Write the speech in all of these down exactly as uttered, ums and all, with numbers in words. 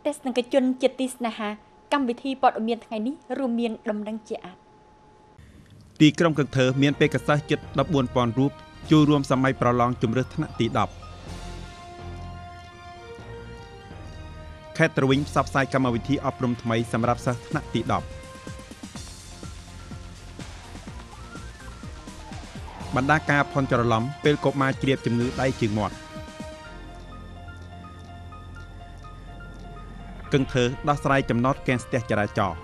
Test năng cái chân chật tí nà ha, cam vị thi bọt ở miền ngày ní, rùa miền đầm đăng chạ. Tì krong cực thơ miền bê cà chật đập buồn pòn rúp, chui rùm xa mai prò lòng chùm rớt thẳng tì đọc. Khét trà vinh sắp sai cam vị thi ọp rùm thầm ấy xâm rạp xa thẳng tì đọc. Bạn đá ca phòn trò lắm, bê cộp ma chìa chùm ngữ đáy chừng mọt. Cưng thơ đo sài chấm nót kèn stẹt chả ra trò.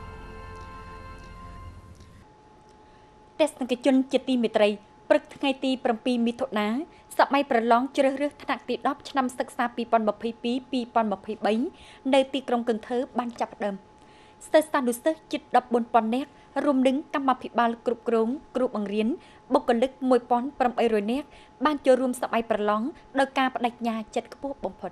Test năng cái chân chật tí mê trây, bực ngày tí bầm pi mì thốt ná, sắp mai bờ lóng chơ rước thẳng tí đọc năm sắc xa pi pon mập hay pi pi pon mập hay bấy, nơi tí krong cưng thơ ban chập đầm. Sơ san đu sơ chít đập bốn pon nét, rùm đứng cam mập hay ba cục krong, cục bằng riến, bốc cần lực mùi pon bầm ay rồi nét, ban cho rùm sắp mai bờ lóng, đôi ca bạch đạch nhà chật cấp bốc bông phật.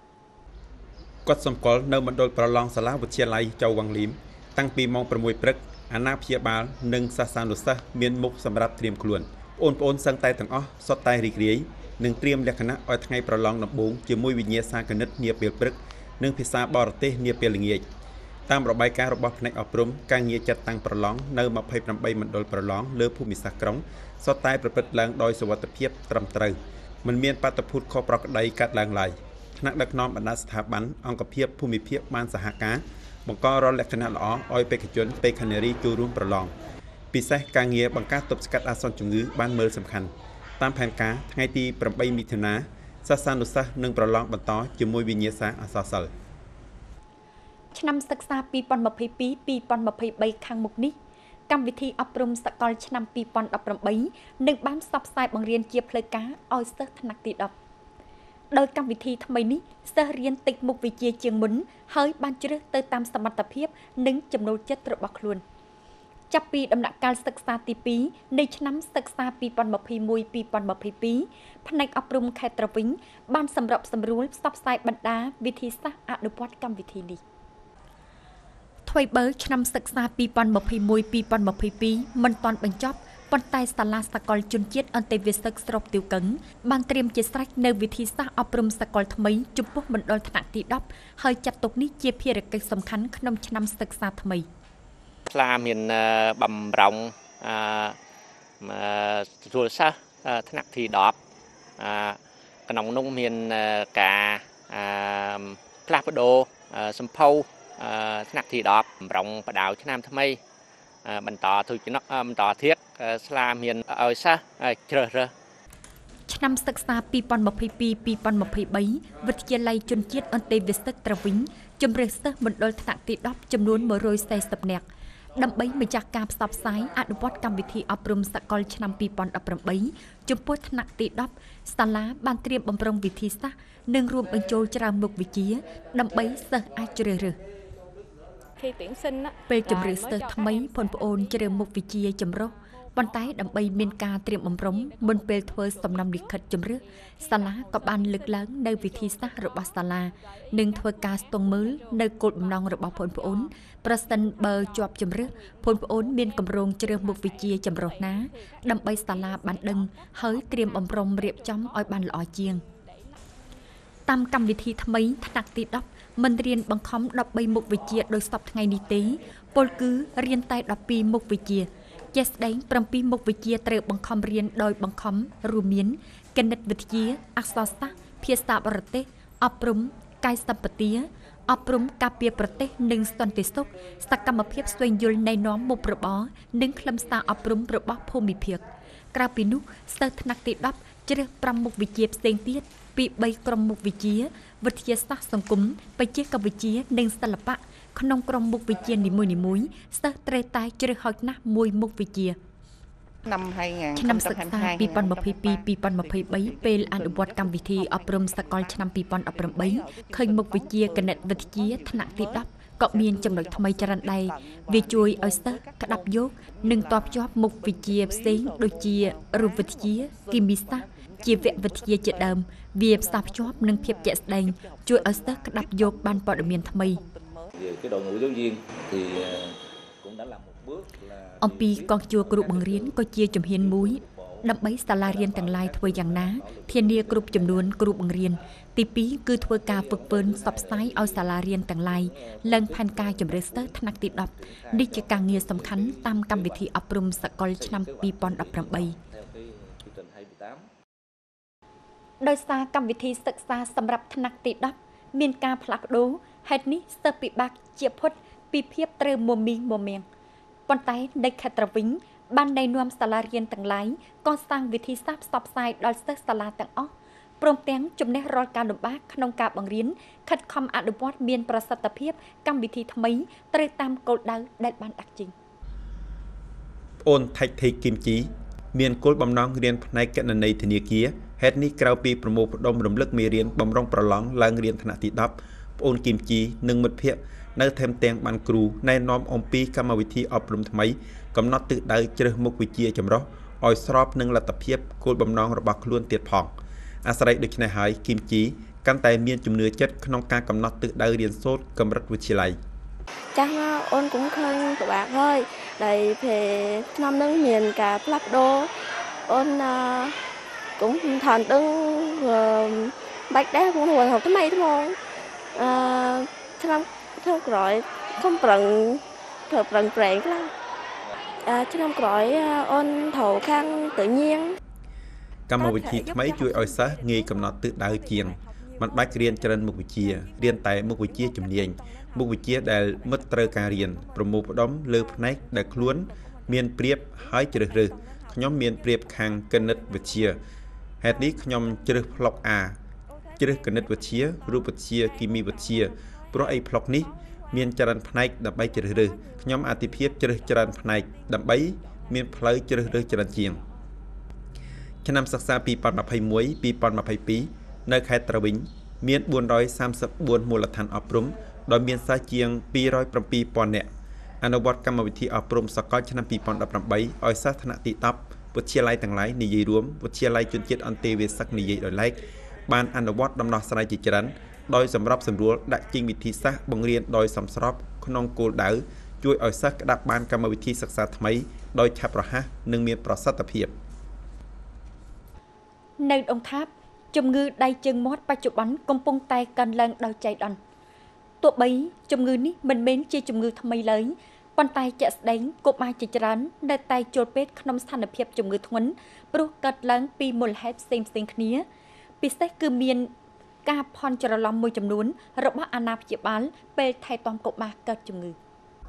Quát xâm cól nơi mật đôi bờ lóng xa lá vật chia lai châu Quang Lím, tăng pi mong bờ mùi prức, anh áp chia bál nâng xa san đu sơ miền mục xâm rạp triềm khuôn. Ôn ôn sang tay thằng ó, xót tay rì rì nâng triêm lẹ khả ở thay bờ lóng nập búng chỉ mùi vị nhẹ xa cần nứt nia bìa prức nâng phía xa bò tê nia bìa lình nghịch tam bờ bay cá bò này ở prum càng nhẹ chặt tăng bờ lóng nơi mà phải nằm bay mình đôi bờ lóng lơ phù mì sạc cống xót tay bờ bật láng đôi sầu tập hiệp trầm trời mình miên pa tập phút kho bọc đầy cắt láng lại nặng đặc nón bản đá thả bắn ông cặp hiệp phù mì hiệp man sả cá một con rô lẹ khả lõ oi pe cái chuẩn pe canary chu run bờ lóngปีเสการเงียบังคับตบสกัดอาสอนจุงื้อบ้านเมืองสำคัญตามแผนการไงตีปรำใบมิถุนาซาซานุสะหนึ่งประลองบรรทอจมวยวิญญาณอาสาสลชนำศึกษาปีปอนมาพีปีปีปอนมาพีใบข้างมุกนี้กรรมวิธีอบรมสกอลชนำปีปอนอบรมใบหนึ่งบ้านซับไซบังเรียนเจียบเลยกาออยเซอร์ถนักติดดอกโดยกรรมวิธีทำไมนี้เซอร์เรียนติดมุกวิเจียเจียงมุนเฮ้ยบ้านเจริญเติมตามสมรรถเพียบหนึ่งจำนวนเจ็ดระบบคลุนจับปีดำหนักการศึกษาตีปีในชั้นศึกษาปีปอนมาพีมวยปีปอนมาพีปีผนักอบรมแคตรวิงบ้านสำหรับสำรวจซับไซบรรดาวิธีศาสตร์อนุวัตกรรมวิธีนี้ถอยเบิร์ชั้นศึกษาปีปอนมาพีมวยปีปอนมาพีปีมันตอนบรรจบปนไตสลาสกอลจุนเจ็ดอันเตวิสึกสรบติวกังบางเตรียมเจสไรในวิธีศาสตร์อบรมสกอลทำไมจุบพวกมันโดนถนัดตีดอบเฮยจัดตกนี้เจียเพียรกิจสำคัญขนมชั้นศึกษาทำไมพลามีนบำรงรัวซะถนัดทีดอกขนมนุ่งมีนกาพลาปโดสมพูถนัดทีดอกบำรงประดาวชนามทำไมบรรต่อถูกนักบรรต่อเทียกสลามีนเอาซะเจริญชนำศึกษาปีปอนมาพีปีปีปอนมาพีใบวิทยาลัยจนเจ็ดอันเตวิสึกตรวิงจมเรสเตอร์มันโดนถนัดตีดอกจำนวนเมื่อโรยใส่สับเนกดำใบมาจากการสับไซอนุวัตกรรมวิธีอบรมสกอลชนำปีปอนอบรมใบจมพวกถนัดตีดอกสลาบานเตรียมบำรุงวิธีซะหนึ่งรวมเป็นโจจรามุกวิจีดำใบเสออาเจริญเป็นจมเรสเตอร์ทำไมผลโอนเจริญมุกวิจีจมรบนใต้ดำใบเมียนกาเตรียมบำรุงบนเปลทเวอร์สำนำดิขัดจมเรือสลากับบานลึกล้างในวิธีซะระบาสลาหนึ่งทเวกาสตรงมือในกดบำนองระบาผลโอนประสันเบอร์จอบจมเรือผลโอนเมียนกำรงเจริญมุกวิจีจมรน้าดำใบสลาบันดึงเฮ้ยเตรียมบำรุงเรียบจำอ้อยบันลอยเจียงตามกรรมวิธีทำไมถนัดติดดอกมันเรียนบังคับดับใบมุกวิจีโดยสับไงนิติโปลกือเรียนใต้ดับปีมุกวิจีเจสได้ปรำปีมุกวิจีเตรียมบังคับเรียนโดยบังคับรูมีนกันนัดวิจีอักษรศาสตร์เพียสาบรเตอบรมกายสัมปติอบรมกาเปียประเทศหนึ่งสตันติสุกสกรรมเพียบสวยยุลในน้อมมุปรบอหนึ่งคลำสาอบรมประบอภูมิเพียกกราปินุเสถนักติดดับเจริญปรำมุกวิจีเสียงเตี้ยปีใบกรมมุกวิจีวิทยาศาสตร์สังคมไปเจกับวิจีหนึ่งศิลปะขนมกรมมุกวิจีนิมุยนิมุยเสเตรตายเจริญหอยนักมวยมุกวิจีนำให้งานชนำศึกษาปีปอนมาพีปีปีปอนมาพีใบเป็นอนุวัตกรรมวิธีอบรมสกอลชนำปีปอนอบรมใบเคยมุกวิจีกันเน็ตวิทยาถนัดติดดับก็มีจำนวนทำไมจรันใดวิจุยออสเตอร์กระดับยกหนึ่งตอบจอบมุกวิจีเซ็งโดยจีรูวิทยากิมิสตาจีเววิทยาเจดมเวียบสับจอบหนึ่งเพียบเจสแดงช่วยออสเตอร์กระดับยกบานปอดเมียนทำไมองปีกองจัวกรุบังเรียนก็เจียจมเฮียนมุ้ย đđậm bấy salarian tầng lai thuêយ៉ាងណាធានាគ្រប់ចំនួនគ្រូបង្រៀនទីពីរគឺធ្វើការฝึកហ្វឺនសបស្សាយឲ្យសាលារៀនទាំងឡាយឡើងផែនការជំរឿនស្ទើរថ្នាក់ទីដប់នេះជាការងារសំខាន់តាមកម្មវិធីអប់រំសកលឆ្នាំពីរពាន់ដប់ប្រាំបីដោយសារកម្មវិធីសិក្សាសម្រាប់ថ្នាក់ទីដប់មានការផ្លាស់ប្ដូរហេតុនេះស្ទើរពិបាកជាផុតពីភាពត្រូវមមីងមមៀងប៉ុន្តែនៅខេត្តត្រវិញបានណែនាំសាលារៀនទាំងឡាយកសាងវិធីសាស្ត្រផ្សព្វផ្សាយដល់សិស្សសាលាទាំងអស់ព្រមទាំងជំនះរាល់ការលំបាកក្នុងការបង្រៀនខិតខំអនុវត្តមានប្រសិទ្ធភាពកម្មវិធីថ្មីត្រូវតាមគោលដៅដែលបានដាក់ចេញអូនថៃថេគីមជីមានគោលបំណងរៀនផ្នែកគណនេយ្យធនាគារហេតុនេះក្រៅពីប្រមូលផ្ដុំរំលឹកមេរៀនបំរុងប្រឡងឡើងរៀនថ្នាក់ទីដប់ប្អូនគីមជីនិងមិត្តភ័ក្តិនៅថែមទាំងបានគ្រូណែនាំអំពីកម្មវិធីអប់រំថ្មីកំណត់ទិសដៅជ្រើសមុខវិជ្ជាចម្រុះឲ្យស្របនឹងលទ្ធភាពគោលបំណងរបស់ខ្លួនទៀតផងអាស្រ័យដូច្នេះហើយគីមជីកាន់តែមានជំនឿចិត្តក្នុងការកំណត់ទិសដៅរៀនសូត្រកម្រិតវិទ្យាល័យចាស់មកអូនcũngឃើញពិបាកហើយដែលពេលឆ្នាំនឹងមានការផ្លាស់ប្ដូរអូនcũng thằng đứng bạch đá cũng hồi học tới mấy đúng không à, năm theo gọi không bằng thợ bằng rèn lắm à, năm gọi ôn thầu khăn tự nhiên កម្មវិធីថ្មីជួយឲ្យសិស្សងាយកំណត់ទិសដៅជាងមិនបាច់រៀនច្រើនមុខវិជ្ជារៀនតែមុខវិជ្ជាជំនាញមុខវិជ្ជាដែលមិត្តត្រូវការរៀនប្រមូលផ្ដុំលើផ្នែកដែលខ្លួនមានប្រៀបហើយជ្រើសរើសខ្ញុំមានប្រៀបខាងគណិតវិទ្យាហេតុនេះខ្ញុំជ្រើសផ្លុក A ជ្រើសគណិតវិទ្យារូបវិទ្យាគីមីវិទ្យាព្រោះអីផ្លុកនេះមានច្រើនផ្នែកដើម្បីជ្រើសរើសខ្ញុំអាទិភាពជ្រើសច្រើនផ្នែកដើម្បីមានផ្លូវជ្រើសរើសច្រើនជាងឆ្នាំសិក្សាពីរពាន់ម្ភៃមួយ ពីរពាន់ម្ភៃពីរនៅខេត្តត្រវិញមានបួនរយសាមសិបបួនមូលដ្ឋានអប់រំដោយមានសិស្សជាងពីររយប្រាំពីរពាន់នាក់អនុវត្តកម្មវិធីអប់រំសកលឆ្នាំពីរពាន់ដប់ប្រាំបីឲ្យសិស្សថ្នាក់ទីដប់វិទ្យាល័យទាំងឡាយនិយាយរួមវិទ្យាល័យជនជាតិអន្តេវាសិកនិយាយដោយឡែកបានអនុវត្តដំណោះស្រាយជាច្រើនដោយសម្របសម្រួលដាក់ចេញវិធីសាស្ត្របង្រៀនដោយសមស្របក្នុងគោលដៅជួយឲ្យសិស្សក្តាប់បានកម្មវិធីសិក្សាថ្មីដោយឆាប់រហ័សនិងមានប្រសិទ្ធភាពនៅអង្គថាបជំងឺដៃជើងមាត់បច្ចុប្បន្នកំពុងតែកើនឡើងដោយចៃដន្យទោះបីជំងឺនេះមិនមែនជាជំងឺថ្មីឡើយប៉ុន្តែជាក់ស្ដែងកុមារជាច្រើននៅតែចូលពេទ្យក្នុងស្ថានភាពជំងឺធ្ងន់ព្រោះកើតឡើងពីមូលហេតុផ្សេងៗគ្នាពិសេសគឺមានការផន់ច្រឡំមួយចំនួនរបស់អាណាព្យាបាលពេលថែទាំកុមារកើតជំងឺ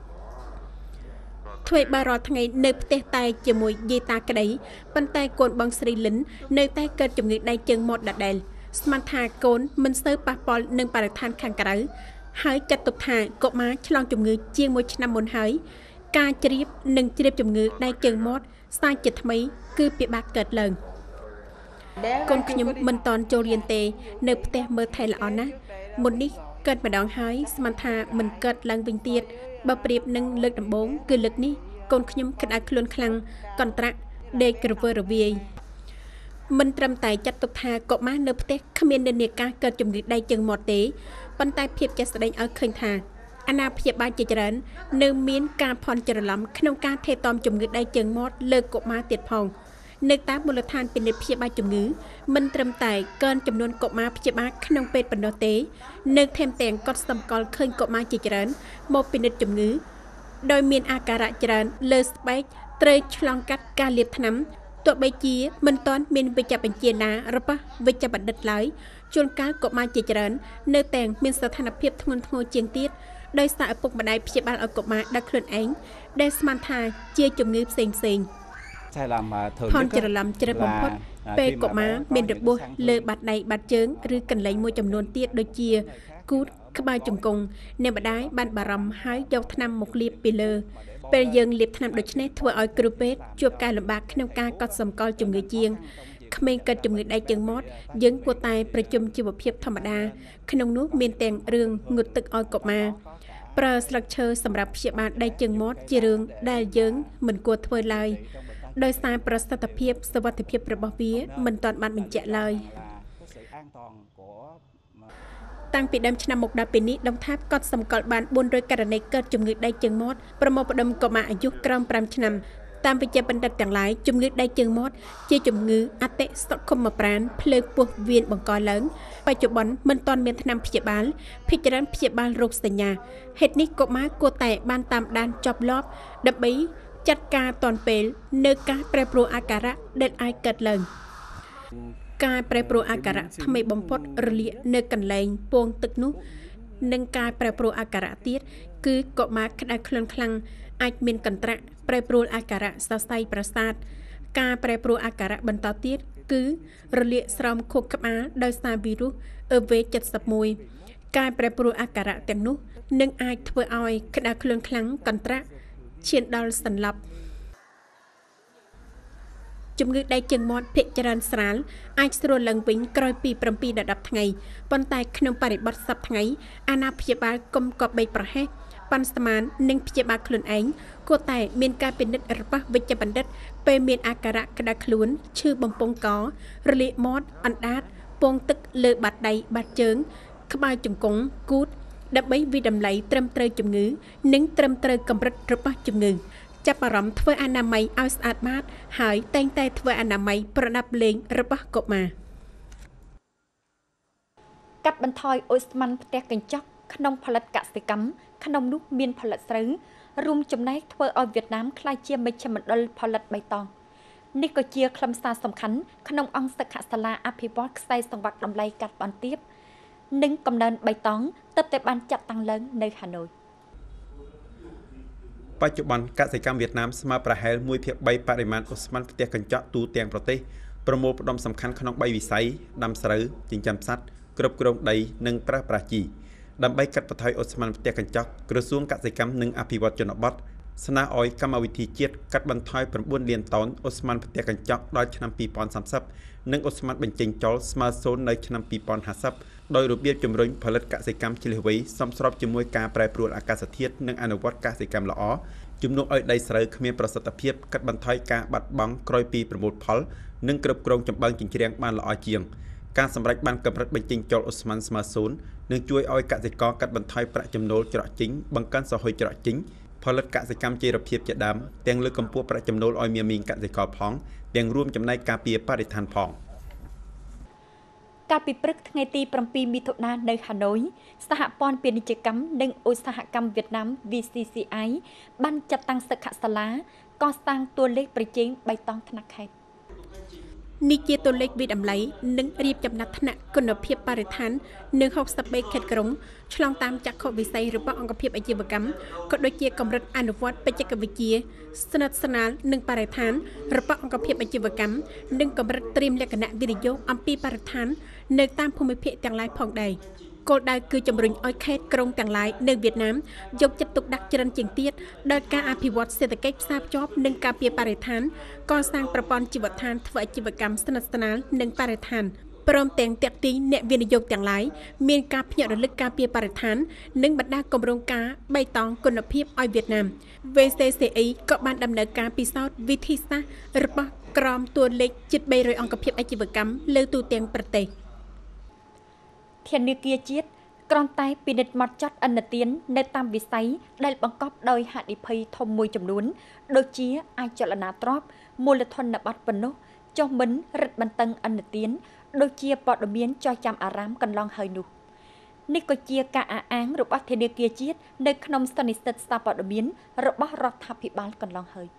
ធ្វើបារាល់ថ្ងៃនៅផ្ទះតែជាមួយយាយតាក្តីប៉ុន្តែកូនបងស្រីលិននៅតែកើតជំងឺដៃជើងមាត់ដដែលស្មានថាកូនមិនសូវប៉ះពាល់នឹងបរិស្ថានខាងក្រៅហើយចាត់ទុកថាកុមារឆ្លងជំងឺជាងមួយឆ្នាំមុនហើយការជ្រាបនិងជ្រាបជំងឺដៃជើងមាត់សាជាថ្មីគឺពិបាកកើតឡើងកូនខ្ញុំមិនតន់ចូលរៀនទេនៅផ្ទះមើលថែល្អណាស់មុននេះកើតម្ដងហើយស្មានថាមិនកើតឡើងវិញទៀតបើប្រៀបនឹងលើកដំបូងគឺលើកនេះកូនខ្ញុំគិតឲ្យខ្លួនខ្លាំងកន្ត្រាក់ដេកក្រវើរវាយមិនត្រឹមតែចាត់ទុកថាកុមារនៅផ្ទះគ្មាននិន្នាការកើតជំងឺដៃជើងមាត់ទេប៉ុន្តែភាពជាក់ស្ដែងឲ្យឃើញថាអាណាព្យាបាលជាច្រើននៅមានការផន់ច្រឡំក្នុងការថែទាំជំងឺដៃជើងមាត់លើកុមារទៀតផងនៅតាមមូលដ្ឋានពិនិត្យព្យាបាលជំងឺមិនត្រឹមតែកើនចំនួនកុមារព្យាបាលក្នុងពេទ្យប៉ុណ្ណោះទេនៅថែមទាំងកត់សម្គាល់ឃើញកុមារជាច្រើនមកពិនិត្យជំងឺដោយមានអាការៈច្រើនលើស្បែកត្រូវឆ្លងកាត់ការលាបថ្នាំទោះបីជាមិនទាន់មានវិជ្ជាបញ្ជាណារបស់វិជ្ជបណ្ឌិតឡើយជួនកាលកុមារជាច្រើននៅតែមានស្ថានភាពធ្ងន់ធ្ងរជាងទៀតដោយសារឪពុកម្ដាយព្យាបាលឲ្យកុមារដល់ខ្លួនឯងដែលស្មានថាជាជំងឺផ្សេងផ្សេងផន់ច្រឡំជ្រៅបំផុតពេលកុមារមានរបួសលើបាតដៃបាតជើងឬកន្លែងមួយចំនួនទៀតដូចជាគូតក្បាលជង្គង់អ្នកម្ដាយបានបារម្ភហើយយកថ្នាំមកលាបពីលើពេលយើងលាបថ្នាំដូច្នេះធ្វើឲ្យគ្រូពេទ្យជួបការលំបាកក្នុងការកត់សម្គាល់ជំងឺជាងក្មេងកើតជំងឺដៃជើងមាត់យើងគួរតែប្រជុំជីវភាពធម្មតាក្នុងនោះមានទាំងរឿងងូតទឹកឲ្យកុមារប្រើស្លឹកឈើសម្រាប់ព្យាបាលដៃជើងមាត់ជារឿងដែលយើងមិនគួរធ្វើឡើយដោយសារប្រសិទ្ធភាពសុវត្ថិភាពរបស់វាមិនទាន់បានបញ្ជាក់ឡើយតាំងពីដើមឆ្នាំមកដល់ពេលនេះដងថាបកត់សម្គាល់បានបួនរយករណីកើតជំងឺដៃជើងមាត់ប្រមូលផ្ដុំកុមារអាយុក្រោមប្រាំឆ្នាំតាមវិជ្ជាបណ្ឌិតទាំងឡាយជំងឺដៃជើងមាត់ជាជំងឺអតិសកុមប្រាណភ្លើងពោះវៀនបង្កឡើងបច្ចុប្បន្នមិនទាន់មានថ្នាំព្យាបាលភិជាច្រើនព្យាបាលរោគសញ្ញាហេតុនេះកុមារគួរតែបានតាមដានជាប់លាប់ដើម្បីចាត់ការទាន់ពេលនៅការប្រែប្រួលអាការៈដែលអាចកើតឡើងការប្រែប្រួលអាការៈថ្មីបំផុតរលាកនៅកន្លែងពងទឹកនោះនិងការប្រែប្រួលអាការៈទៀតគឺកុមារក្តៅខ្លួនខ្លាំងអាចមានកន្ត្រាក់ប្រែប្រួលអាការៈសរសៃប្រសាទការប្រែប្រួលអាការៈបន្តទៀតគឺរលាកស្រោមខួរក្បាលដោយសារវីរុស អឺ វី เจ็ดสิบเอ็ด ការប្រែប្រួលអាការៈទាំងនោះនឹងអាចធ្វើឲ្យក្តៅខ្លួនខ្លាំងកន្ត្រាក់ឈានដល់សន្លប់ជំងឺដៃជើងមាត់ភាគច្រើនស្រាលអាចស្រួលឡើងវិញក្រោយពី7ដល់10ថ្ងៃប៉ុន្តែក្នុងបរិបទសប្តាហ៍ថ្ងៃអាណាព្យាបាលកុំកបបីប្រហែសប៉ាន់ស្មាននិងព្យាបាលខ្លួនឯងគួរតែមានការពិនិត្យរបស់វិជ្ជបណ្ឌិតពេលមានអាការៈក្តៅខ្លួនឈឺបំពង់ករលាកមាត់អណ្ដាតពងទឹកលើបាតដៃបាតជើងក្បាលជង្គង់គូតដើម្បីវិតម្លៃត្រឹមត្រូវជំងឺនិងត្រឹមត្រូវកម្រិតរបស់ជំងឺចាប់អារម្មណ៍ធ្វើអនាម័យឲ្យស្អាតបាតហើយតែងតែធ្វើអនាម័យប្រដាប់លេងរបស់កុមារកាត់បន្ថយអូស្មန်ផ្ទះកញ្ចក់ក្នុងផលិតកសិកម្មក្នុងនោះមានផលិតស្រូវរួមចំណែកធ្វើឲ្យវៀតណាមក្លាយជាមជ្ឈមណ្ឌលផលិតបៃតងនេះក៏ជាខ្លឹមសារសំខាន់ក្នុងអង្គសិក្ខាសាលាអភិវឌ្ឍខ្សែសង្វាក់តម្លៃកាត់បន្ទាបនិងកំណើនបៃតងទើបតែបានចាត់តាំងឡើងនៅហាណូយបច្ចុប្បន្នកសិកម្មវៀតណាមស្មើប្រហែលមួយភាគបីបរិមាណអូស្មန်ផ្ទះកញ្ចក់ទូទាំងប្រទេសប្រមូលផ្ដុំសំខាន់ក្នុងបីវិស័យដាំស្រូវចិញ្ចឹមសត្វគ្រប់គ្រងដីនិងប្រើប្រាស់ជីដើម្បីកាត់បន្ថយអូស្មန်ផ្ទះកញ្ចក់ក្រសួងកសិកម្មនិងអភិវឌ្ឍជនបទស្នើឲ្យកម្មវិធីជាតិកាត់បន្ថយ9លានតោនអូស្មန်ផ្ទះកញ្ចក់ដល់ឆ្នាំពីរពាន់សាមសិបនិងអូស្មန်បញ្ចេញចោលស្មើសូន្យនៅឆ្នាំពីរពាន់ហាសិបដោយរបៀបជំរុញផលិតកសិកម្មឆ្លៀសវៃសមស្របជាមួយការប្រែប្រួលអាកាសធាតុនិងអនុវត្តកសិកម្មល្អជំនួសឲ្យដីស្រូវគ្មានប្រសិទ្ធភាពកាត់បន្ថយការបាត់បង់ក្រោយពីប្រមូលផលនិងគ្រប់គ្រងចម្បាំងចិញ្ច្រាំងបានល្អជាងការសម្រេចបានកម្រិតបញ្ចេញចោលអូស្មန်ស្មើសូន្យនឹងជួយឲ្យកសិករកាត់បន្ថយប្រាក់ចំណូលច្រកចេញបង្កើនសហគមន៍ច្រកចេញផលិតកសិកម្មជីវភាពជាដើមទាំងលើកកម្ពស់ប្រាក់ចំណូលឲ្យមានមានកសិករផងទាំងរួមចំណែកការពារបរិស្ថានផងកាលពីព្រឹកថ្ងៃទី7មិថុនានៅហាណូយសហព័ន្ធពាណិជ្ជកម្មនិងឧស្សាហកម្មវៀតណាម វី ស៊ី ស៊ី អាយ បានចាត់តាំងសិក្ខាសាលាកសាងតួលេខប្រជែងបៃតងថ្នាក់ខេត្តនេះជាតួលេខវិតម្លៃនិងរៀបចំណាត់ថ្នាក់គុណភាពបរិស្ថាននៅហុកសិបបីខេត្តក្រុងឆ្លងតាមចក្ខុវិស័យរបស់អង្គភាពអាជីវកម្មក៏ដូចជាកម្រិតអនុវត្តបច្ចេកវិទ្យាស្និទ្ធស្នាលនឹងបរិស្ថានរបស់អង្គភាពអាជីវកម្មនិងកម្រិតត្រៀមលក្ខណៈវិនិយោគអំពីបរិស្ថាននៅតាមភូមិភាគទាំងឡាយផងដែរគោលដៅគឺជំរុញឲ្យខេត្តក្រុងទាំងឡាយនៅវៀតណាមយកចិត្តទុកដាក់ច្រើនជាងទៀតដល់ការអភិវឌ្ឍសេដ្ឋកិច្ចផ្សារភ្ជាប់និងការពារបរិស្ថានកសាងប្រព័ន្ធជីវដ្ឋានធ្វើអាជីវកម្មស្និទ្ធស្នាលនឹងបរិស្ថានព្រមទាំងទាក់ទាញអ្នកវិនិយោគទាំងឡាយមានការភ្ញាក់រលឹកការពារបរិស្ថាននិងបណ្ដាគម្រោងការបៃតងគុណភាពឲ្យវៀតណាម វី ស៊ី ស៊ី អី ក៏បានដំណើរការពិសោធន៍វិធីសាស្ត្ររបស់ក្រមតួលេខជិតបីរយអង្គភាពអាជីវកម្មលើទូទាំងប្រទេសធនាគារជាតិគ្រាន់តែពិនិត្យមកចាត់អនុទាននៅតាមវិស័យដែលបង្កប់ដោយហានិភ័យធំមួយចំនួនដូចជាអាចចលនាទ្រព្យមូលធនបត្រប៉ុណ្ណោះចុះមិនរឹតបន្តឹងអនុទានដូចជាព័ត៌មានចោះចាំអារ៉ាមកន្លងហើយនោះនេះក៏ជាការអះអាងរបស់ធនាគារជាតិនៅក្នុងសន្និសីទសារព័ត៌មានរបស់រដ្ឋាភិបាលកន្លងហើយ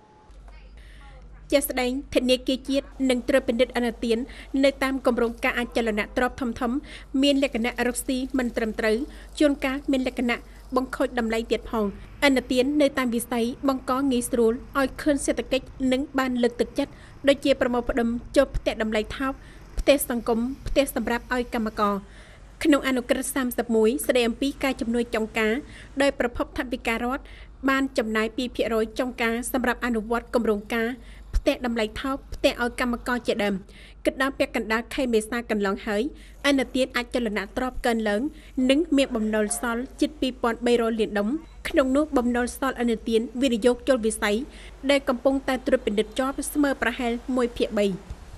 ជាស្ដែងធនាគារជាតិនឹងត្រួតពិនិត្យអនុទាននៅតាមគម្រោងការអចលនទ្រព្យធំធំមានលក្ខណៈរកស៊ីមិនត្រឹមត្រូវជួនកាលមានលក្ខណៈបង្ខូចតម្លៃទៀតផងអនុទាននៅតាមវិស័យបង្កងាយស្រួលឲ្យឃើញសេដ្ឋកិច្ចនិងបានលើកទឹកចិត្តដូចជាប្រមូលផ្ដុំចុះផ្ទះតម្លៃថោកផ្ទះសង្គមផ្ទះសម្រាប់ឲ្យកម្មករក្នុងអនុក្រឹត្យសាមសិបមួយស្ដីអំពីការជំនួយចុងការដោយប្រភពថវិការដ្ឋបានចំណាយពីរភាគរយចុងការសម្រាប់អនុវត្តគម្រោងការផ្ទះតម្លៃថោកផ្ទះឲ្យកម្មករជាដើមគិតដល់ពាក់កណ្ដាលខែមេសាកន្លងហើយអនុទានអចលនទ្រព្យកើនឡើងនិងមានបំណុលសល់ជិតពីរពាន់បីរយលានដុំក្នុងនោះបំណុលសល់អនុទានវិនិយោគជលវិស័យដែលកំពុងតែត្រួតពិនិត្យជាប់ស្មើប្រហែលមួយភាគបី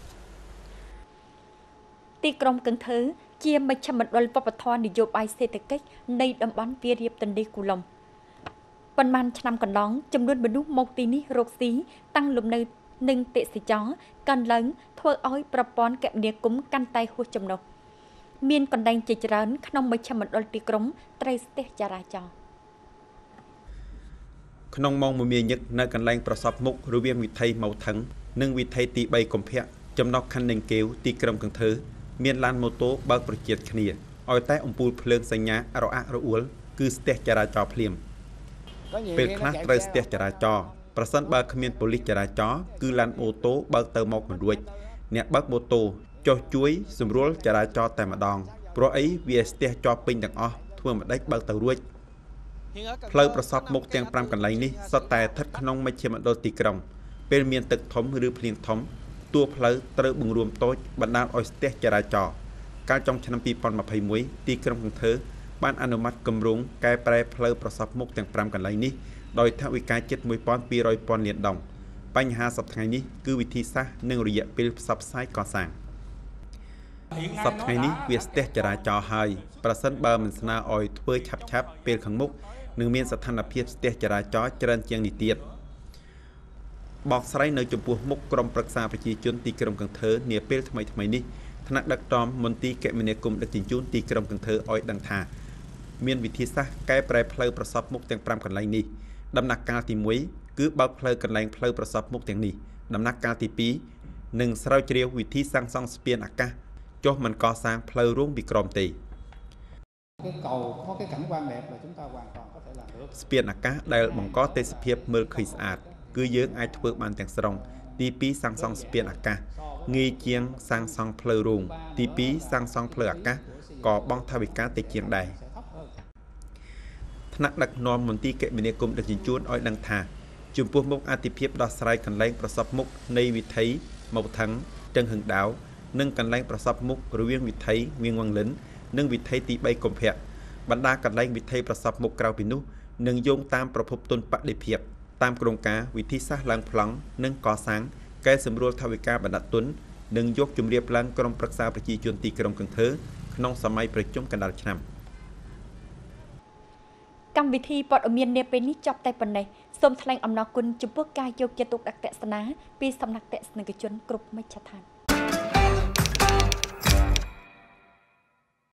ទីក្រុងកឹងធើជាមជ្ឈមណ្ឌលវប្បធម៌នយោបាយសេដ្ឋកិច្ចនៃតំបន់វាលរៀបទន្លេគូឡុំបប៉ុន្មានឆ្នាំកន្លងចំនួនមនុស្សមកទីនេះរកស៊ីតាំងលំនៅនិងទេសចរកាន់ឡើងធ្វើឲ្យប្រព័ន្ធគមនាគមន៍កាន់តែហួសចំណុះមានកណ្ដែងជាច្រើនក្នុងមជ្ឈមណ្ឌលទីក្រុងត្រូវស្ទះចរាចរណ៍ក្នុងម៉ោងមមាញឹកនៅកន្លែងប្រសពមុខរវាងវិថីម៉ៅថឹងនិងវិថីទី3កុម្ភៈចំណុចខណ្ឌនឹងកេវទីក្រុងកន្ធើមានឡានម៉ូតូបើកប្រជៀតគ្នាឲ្យតែអំពូលភ្លើងសញ្ញារអាក់រអួលគឺស្ទះចរាចរណ៍ភ្លាមពេលខ្លះត្រូវស្ទះចរាចរណ៍ប្រសិនបើគ្មានប៉ូលីសចរាចរណ៍គឺឡានម៉ូតូបើកទៅមកមិនរួចអ្នកបើកម៉ូតូចុះជួយសម្រួលចរាចរណ៍តែម្ដងព្រោះអីវាស្ទះជាប់ពេញទាំងអស់ធ្វើមិនដេចបើកទៅរួចផ្លូវប្រសពមុខទាំង5កន្លែងនេះសុទ្ធតែស្ថិតក្នុងមជ្ឈមណ្ឌលទីក្រុងពេលមានទឹកធំឬភ្លៀងធំតួផ្លូវត្រូវបង្រួមតូចបណ្ដាលឲ្យស្ទះចរាចរណ៍កាលចំឆ្នាំពីរពាន់ម្ភៃមួយទីក្រុងកន្ធើបានអនុម័តគម្រោងកែប្រែផ្លូវប្រសពមុខទាំង5កន្លែងនេះដោយថវិកាជិតមួយពាន់ពីររយពាន់លានដុល្លារបញ្ហាសប្តាហ៍ថ្ងៃនេះគឺវិធីសាស្ត្រនិងរយៈពេលផ្សព្វផ្សាយកសាងសប្តាហ៍ថ្ងៃនេះវាស្ទះចរាចរណ៍ហើយប្រសិនបើមិនស្នើឲ្យធ្វើឆាប់ឆាប់ពេលខាងមុខនឹងមានស្ថានភាពស្ទះចរាចរណ៍ច្រើនជាងនេះទៀតបកស្រាយនៅចំពោះមុខក្រុមប្រឹក្សាប្រជាជនទីក្រុងកន្ធើនាពេលថ្មីថ្មីនេះថ្នាក់ដឹកនាំមន្ទីរគមនាគមន៍ដឹកជញ្ជូនទីក្រុងកន្ធើឲ្យដឹងថាមានវិធីសាស្ត្រកែប្រែផ្លូវប្រសពមុខទាំង5កន្លែងនេះដំណាក់កាលទីមួយគឺបើកផ្លូវកន្លែងផ្លូវប្រសពមុខទាំងនេះដំណាក់កាលទីពីរនឹងស្រាវជ្រាវវិធីសាងសង់ស្ពានអាកាសចុះមិនកសាងផ្លូវរួមពីក្រោមទេស្ពានអាកាសដែលបង្កទេសភាពមើលឃើញស្អាតគឺយើងអាចធ្វើបានទាំងស្រុងទីពីរសាងសង់ស្ពានអាកាសងាយជាងសាងសង់ផ្លូវរងទីពីរសាងសង់ផ្លូវអាកាសក៏បង់ថវិកាតិចជាងដែរថ្នាក់ដឹកនាំមន្ទីរគមនាគមន៍ដឹកជញ្ជូនឲ្យដឹងថាចំពោះមុខអតិភិបដោះស្រាយកន្លែងប្រសពមុខនៃវិថីម៉ៅថឹងចឹងហឹងដាវនិងកន្លែងប្រសពមុខរវាងវិថីមៀងវងលិននិងវិថីទី3កុម្ភៈបណ្ដាកន្លែងវិថីប្រសពមុខក្រៅពីនោះនឹងយោងតាមប្រភពទុនបដិភាពតាមក្រុមការវិធីសាស្ត្រឡើងប្លង់និងកសាងកែសម្រួលថវិកាបណ្ដាទុននិងយកជំរាបឡើងក្រុមប្រឹក្សាប្រជាជនទីក្រុងកន្ធើក្នុងសម័យប្រជុំកណ្ដាលឆ្នាំកម្មវិធីព័ត៌មាននាពេលនេះចប់តែប៉ុណ្ណេះសូមថ្លែងអំណរគុណចំពោះការយកចិត្តទុកដាក់ទស្សនាពីសំណាក់ទស្សនិកជនគ្រប់មជ្ឈដ្ឋាន